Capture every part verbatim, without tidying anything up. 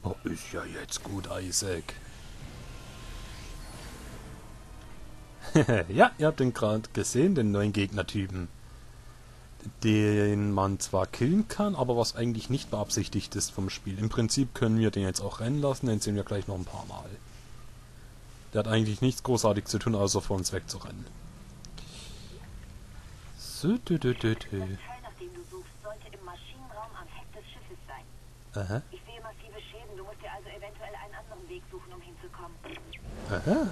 Oh, ist ja jetzt gut, Isaac. Ja, ihr habt den gerade gesehen, den neuen Gegnertypen. Den man zwar killen kann, aber was eigentlich nicht beabsichtigt ist vom Spiel. Im Prinzip können wir den jetzt auch rennen lassen, den sehen wir gleich noch ein paar Mal. Der hat eigentlich nichts großartig zu tun, außer vor uns wegzurennen. So, dü, dü, dü, dü. Das Teil, nach dem du suchst, sollte im Maschinenraum am Heck des Schiffes sein. Aha. Ich sehe massive Schäden, du musst dir also eventuell einen anderen Weg suchen, um hinzukommen. Aha.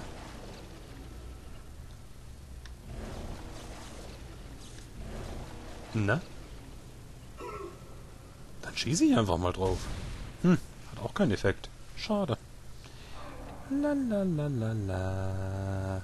Na? Dann schieße ich einfach mal drauf. Hm, hat auch keinen Effekt. Schade. Lalalala.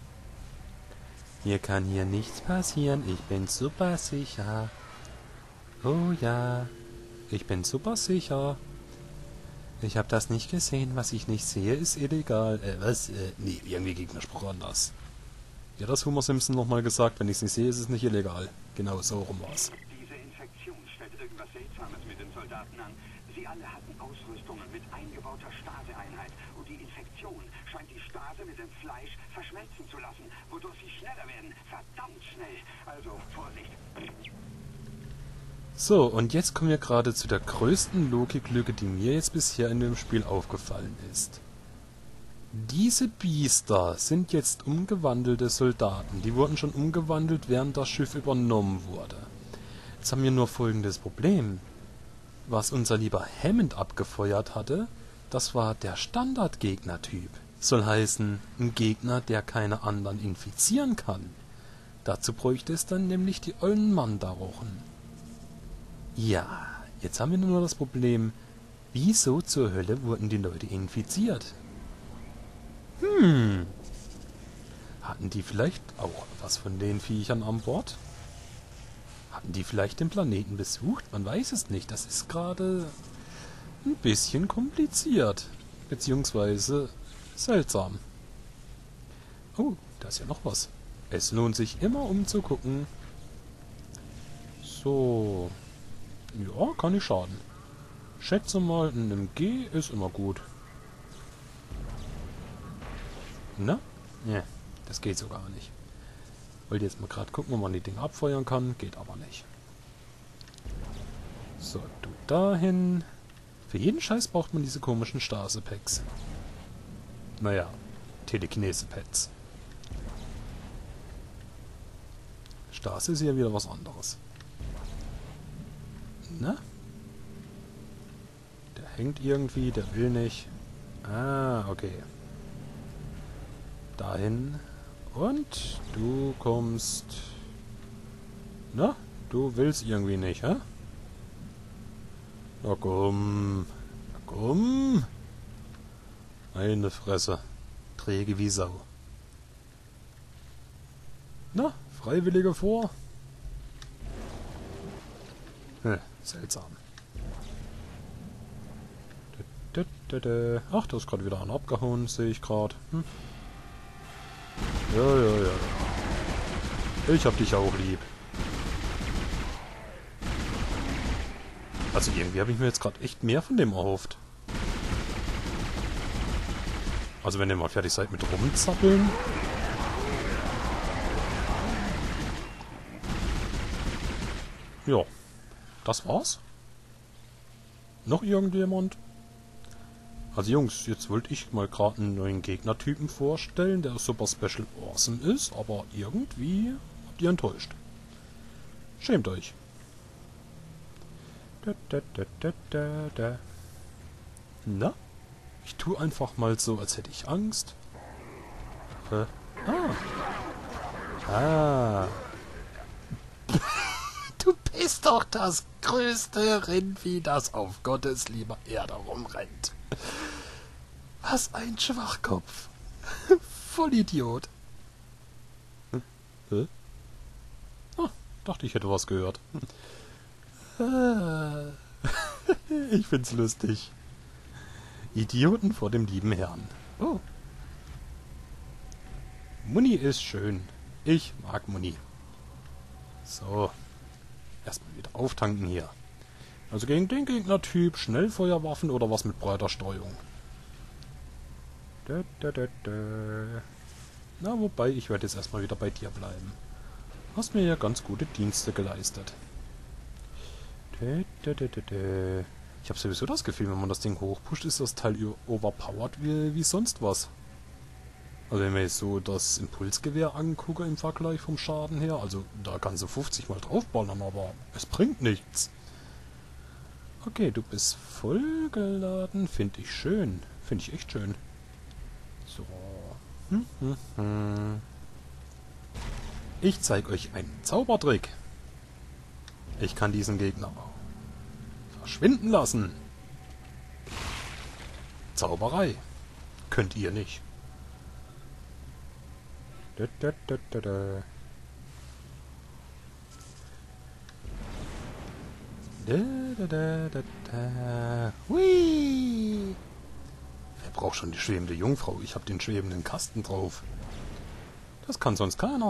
Hier kann hier nichts passieren. Ich bin super sicher. Oh ja. Ich bin super sicher. Ich habe das nicht gesehen. Was ich nicht sehe, ist illegal. Äh, was? Äh, nee, irgendwie Gegnerspruch anders. Ja, das Homer Simpson nochmal gesagt. Wenn ich es nicht sehe, ist es nicht illegal. Genau, so rum war's. Diese Infektion stellt irgendwas Seltsames mit den Soldaten an. Sie alle hatten Ausrüstungen mit eingebauter Staseeinheit. Und die Infektion scheint die Stase mit dem Fleisch verschmelzen zu lassen, wodurch sie schneller werden. Verdammt schnell. Also, Vorsicht. So, und jetzt kommen wir gerade zu der größten Logiklücke, die mir jetzt bisher in dem Spiel aufgefallen ist. Diese Biester sind jetzt umgewandelte Soldaten. Die wurden schon umgewandelt, während das Schiff übernommen wurde. Jetzt haben wir nur folgendes Problem. Was unser lieber Hammond abgefeuert hatte, das war der Standardgegnertyp. Soll heißen, ein Gegner, der keine anderen infizieren kann. Dazu bräuchte es dann nämlich die ollen Mandarochen. Ja, jetzt haben wir nur das Problem, wieso zur Hölle wurden die Leute infiziert? Hm. Hatten die vielleicht auch was von den Viechern an Bord? Hatten die vielleicht den Planeten besucht? Man weiß es nicht. Das ist gerade ein bisschen kompliziert. Beziehungsweise seltsam. Oh, da ist ja noch was. Es lohnt sich immer umzugucken. So. Ja, kann nicht schaden. Schätze mal, ein M G ist immer gut. Na? Ja, das geht so gar nicht. Wollte jetzt mal gerade gucken, ob man die Dinge abfeuern kann. Geht aber nicht. So, du dahin. Für jeden Scheiß braucht man diese komischen Stase-Packs. Naja, Telekinese-Pads. Stase ist ja wieder was anderes. Na? Der hängt irgendwie, der will nicht. Ah, okay. Dahin. Und du kommst... Na? Du willst irgendwie nicht, hä? Na komm. Na komm. Meine Fresse. Träge wie Sau. Na? Freiwillige vor? Hm, seltsam. Ach, da ist gerade wieder einer abgehauen, sehe ich gerade. Hm. Ja, ja, ja. Ich hab dich auch lieb. Also irgendwie habe ich mir jetzt gerade echt mehr von dem erhofft. Also wenn ihr mal fertig seid mit rumzappeln. Ja, das war's. Noch irgendjemand? Also Jungs, jetzt wollte ich mal gerade einen neuen Gegnertypen vorstellen, der super special awesome ist, aber irgendwie habt ihr enttäuscht. Schämt euch. Da, da, da, da, da, da. Na? Ich tue einfach mal so, als hätte ich Angst. Äh, ah. Ah. Du bist doch das größte Rindvieh, das auf Gottes lieber Erde rumrennt. Was ein Schwachkopf. Vollidiot. Hm? Hä? Ah, dachte, ich hätte was gehört. Ah. Ich find's lustig. Idioten vor dem lieben Herrn. Oh. Muni ist schön. Ich mag Muni. So. Erstmal wieder auftanken hier. Also gegen den Gegnertyp Schnellfeuerwaffen oder was mit breiter Streuung. Da, da, da, da. Na, wobei, ich werde jetzt erstmal wieder bei dir bleiben. Hast mir ja ganz gute Dienste geleistet. Da, da, da, da, da. Ich habe sowieso das Gefühl, wenn man das Ding hochpusht, ist das Teil overpowered wie, wie sonst was. Also wenn wir jetzt so das Impulsgewehr angucke im Vergleich vom Schaden her, also da kannst du fünfzig mal draufballern, aber es bringt nichts. Okay, du bist vollgeladen, finde ich schön. Finde ich echt schön. So. Hm, hm, hm. Ich zeige euch einen Zaubertrick. Ich kann diesen Gegner verschwinden lassen. Zauberei. Könnt ihr nicht. Da, da, da, da, da. Da, da, da, da, da. Hui. Wer braucht schon die schwebende Jungfrau? Ich habe den schwebenden Kasten drauf. Das kann sonst keiner.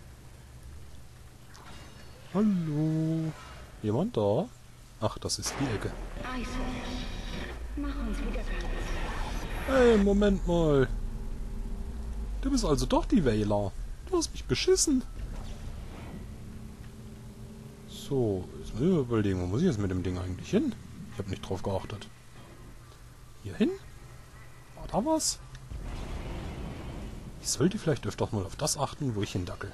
Hallo? Jemand da? Ach, das ist die Ecke. Mach uns wieder ganz. Hey, Moment mal. Du bist also doch die Wähler. Du hast mich beschissen. So, jetzt müssen wir überlegen, wo muss ich jetzt mit dem Ding eigentlich hin? Ich habe nicht drauf geachtet. Hier hin? War da was? Ich sollte vielleicht öfter mal auf das achten, wo ich hindackel.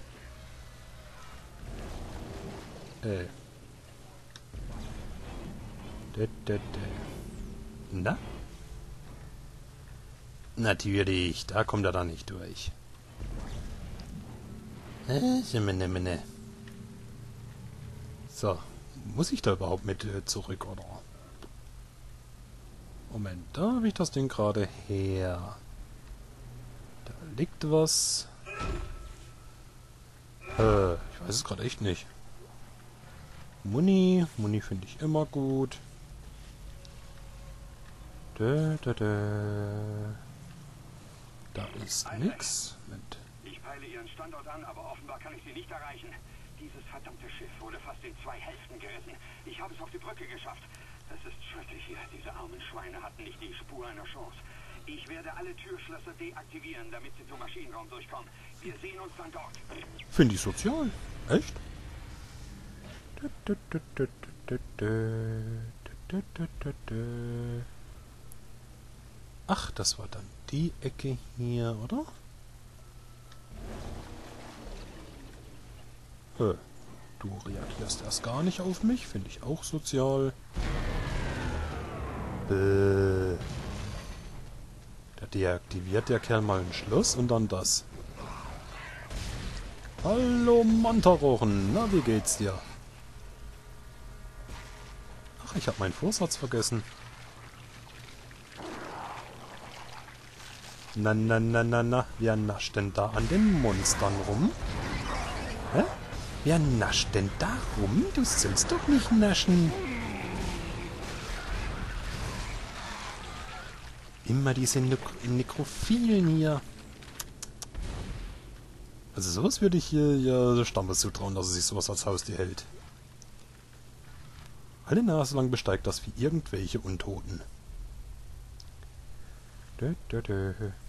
Äh. Dä, dä, dä. Na? Natürlich, da kommt er da nicht durch. Äh, schimene, mene. So, muss ich da überhaupt mit äh, zurück, oder? Moment, da habe ich das Ding gerade her. Da liegt was. Äh, ich weiß es gerade echt nicht. Muni, Muni finde ich immer gut. Da, da, da. Da ist nix. Moment. Ich peile Ihren Standort an, aber offenbar kann ich Sie nicht erreichen. Dieses verdammte Schiff wurde fast in zwei Hälften gerissen. Ich habe es auf die Brücke geschafft. Das ist schrecklich hier. Diese armen Schweine hatten nicht die Spur einer Chance. Ich werde alle Türschlösser deaktivieren, damit sie zum Maschinenraum durchkommen. Wir sehen uns dann dort. Finde ich sozial. Echt? Ach, das war dann die Ecke hier, oder? Hä, du reagierst erst gar nicht auf mich, finde ich auch sozial. Bäh. Da deaktiviert der Kerl mal ein Schloss und dann das. Hallo Mantarochen, na wie geht's dir? Ach, ich habe meinen Vorsatz vergessen. Na, na, na, na, na, wer nascht denn da an den Monstern rum? Hä? Wer nascht denn da rum? Du sollst doch nicht naschen. Immer diese Nek Nekrophilen hier. Also sowas würde ich hier ja Stammes zutrauen, dass er sich sowas als Haustier hält. Alle Nase lang besteigt das wie irgendwelche Untoten. Dö, dö, dö.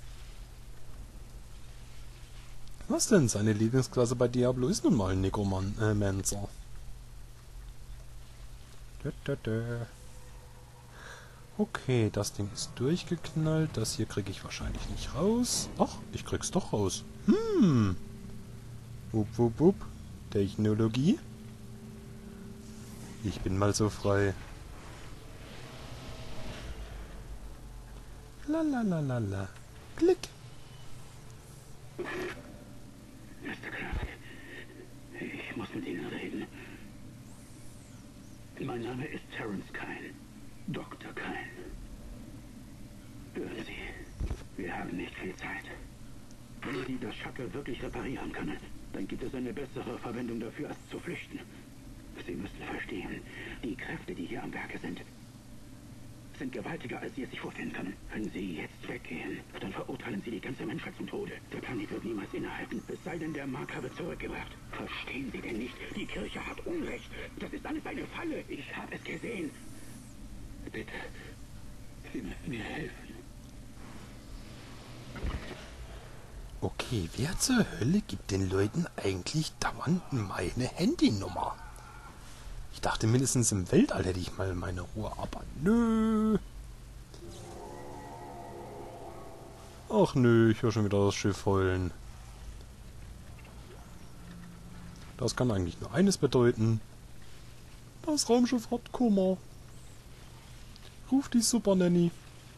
Was denn? Seine Lieblingsklasse bei Diablo ist nun mal ein Necromancer. Dö, dö, dö. Okay, das Ding ist durchgeknallt. Das hier kriege ich wahrscheinlich nicht raus. Ach, ich krieg's doch raus. Hm. Wupp, wupp, wupp. Technologie. Ich bin mal so frei. La la la la la. Klick. Mister Clark, ich muss mit Ihnen reden. Mein Name ist Terence Kyle. Doktor Kyle. Hören Sie, wir haben nicht viel Zeit. Wenn Sie das Shuttle wirklich reparieren können, dann gibt es eine bessere Verwendung dafür, als zu flüchten. Sie müssen verstehen, die Kräfte, die hier am Werke sind, sind gewaltiger, als Sie es sich vorstellen können. Wenn Sie jetzt weggehen, dann verurteilen Sie die ganze Menschheit zum Tode. Der Planet wird niemals innehalten, es sei denn, der Marker wird zurückgebracht. Verstehen Sie denn nicht? Die Kirche hat Unrecht. Das ist alles eine Falle. Ich habe es gesehen. Bitte, Sie müssen mir helfen. Okay, wer zur Hölle gibt den Leuten eigentlich dauernd meine Handynummer? Ich dachte, mindestens im Weltall hätte ich mal meine Ruhe, aber nö. Ach nö, ich höre schon wieder das Schiff heulen. Das kann eigentlich nur eines bedeuten. Das Raumschiff hat Kummer. Ruf die Super Nanny.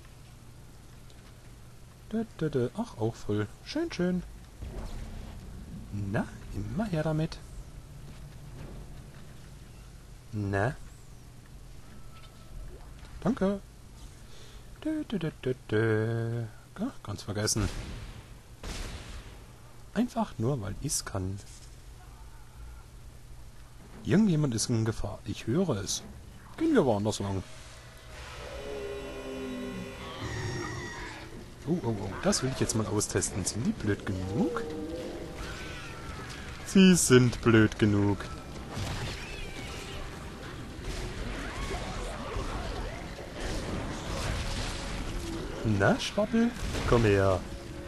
Ach, auch voll. Schön, schön. Na, immer her damit. Na. Danke. Dö, dö, dö, dö, dö. Ach, ganz vergessen. Einfach nur, weil ich's kann. Irgendjemand ist in Gefahr. Ich höre es. Gehen wir woanders lang. Oh, oh, oh. Das will ich jetzt mal austesten. Sind die blöd genug? Sie sind blöd genug. Na, Schwappel? Komm her.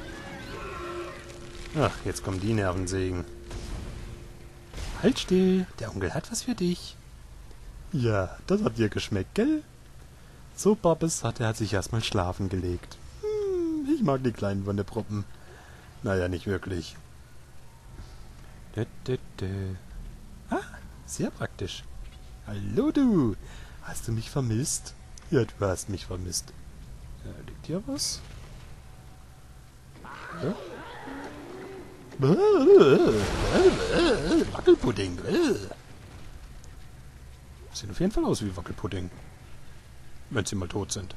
Ach, jetzt kommen die Nervensägen. Halt still, der Onkel hat was für dich. Ja, das hat dir geschmeckt, gell? So, Babes, hat er sich erstmal schlafen gelegt. Hm, ich mag die kleinen Wonneproppen. Naja, nicht wirklich. Dö, dö, dö. Ah, sehr praktisch. Hallo du, hast du mich vermisst? Ja, du hast mich vermisst. Äh, liegt hier was? Ja? Wackelpudding. Sehen auf jeden Fall aus wie Wackelpudding. Wenn sie mal tot sind.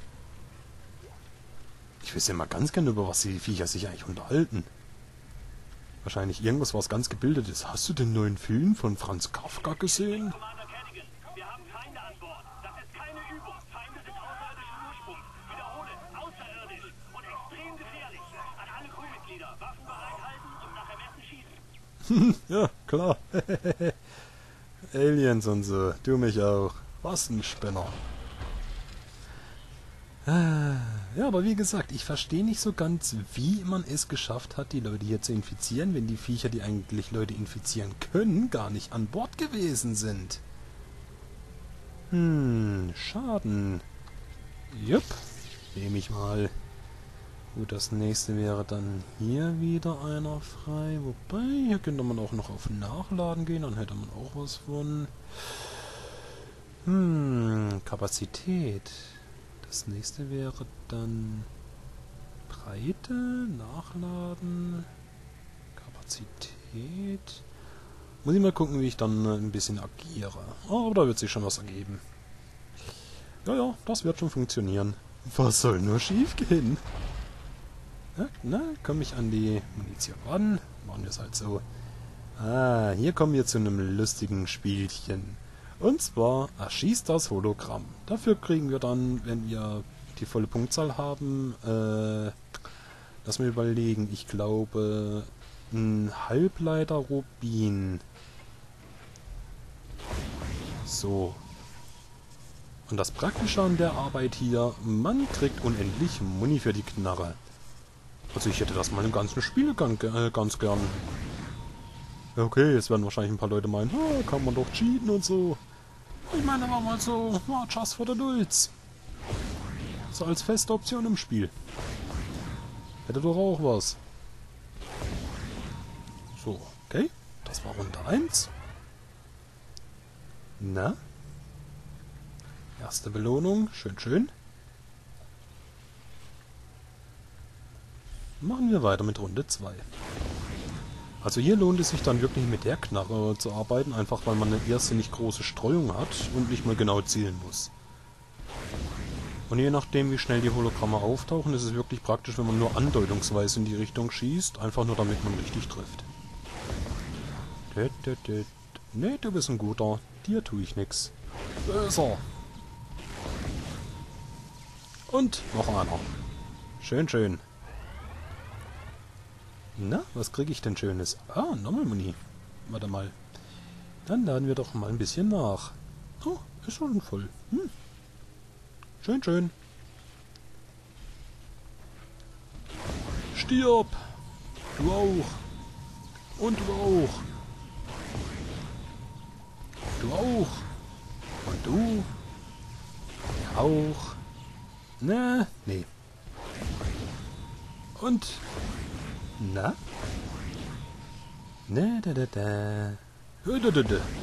Ich wüsste immer ganz gerne, über was die Viecher sich eigentlich unterhalten. Wahrscheinlich irgendwas, was ganz gebildet ist. Hast du den neuen Film von Franz Kafka gesehen? Commander Cadigan, wir haben Feinde an Bord. Das ist keine Übung. Feinde sind außerirdischen Ursprungs. Wiederhole, außerirdisch und extrem gefährlich. An alle Crewmitglieder, Waffen bereithalten und nach Ermessen schießen. Ja, klar. Aliens und so. Du mich auch. Was ein Spinner. Ja, aber wie gesagt, ich verstehe nicht so ganz, wie man es geschafft hat, die Leute hier zu infizieren, wenn die Viecher, die eigentlich Leute infizieren können, gar nicht an Bord gewesen sind. Hm, Schaden. Jupp, nehme ich mal. Gut, das nächste wäre dann hier wieder einer frei. Wobei, hier könnte man auch noch auf Nachladen gehen, dann hätte man auch was von. Hm, Kapazität. Das nächste wäre dann Breite, Nachladen, Kapazität. Muss ich mal gucken, wie ich dann ein bisschen agiere. Aber da wird sich schon was ergeben. Ja, ja, das wird schon funktionieren. Was soll nur schief gehen? Ja, na, komme ich an die Munition ran. Machen wir es halt so. Ah, hier kommen wir zu einem lustigen Spielchen. Und zwar erschießt das Hologramm. Dafür kriegen wir dann, wenn wir die volle Punktzahl haben, äh, lass mir überlegen, ich glaube, ein Halbleiter Rubin. So. Und das Praktische an der Arbeit hier, man kriegt unendlich Muni für die Knarre. Also ich hätte das mal im ganzen Spiel ganz, äh, ganz gern. Okay, jetzt werden wahrscheinlich ein paar Leute meinen, ah, kann man doch cheaten und so. Ich meine, war mal so, war just for the dulds. So als feste Option im Spiel. Hätte doch auch was. So, okay. Das war Runde eins. Na? Erste Belohnung. Schön, schön. Machen wir weiter mit Runde zwei. Also hier lohnt es sich dann wirklich mit der Knarre zu arbeiten, einfach weil man eine erste nicht große Streuung hat und nicht mal genau zielen muss. Und je nachdem, wie schnell die Hologramme auftauchen, ist es wirklich praktisch, wenn man nur andeutungsweise in die Richtung schießt, einfach nur damit man richtig trifft. Ne, du bist ein guter. Dir tue ich nix. Böser. Und noch einer. Schön, schön. Na, was kriege ich denn Schönes? Ah, nochmal Muni. Warte mal. Dann laden wir doch mal ein bisschen nach. Oh, ist schon voll. Hm. Schön, schön. Stirb! Du auch. Und du auch. Du auch. Und du. Ja, auch. Na, nee. Und. Na? Na, da, da, da. Hö, da, da, da.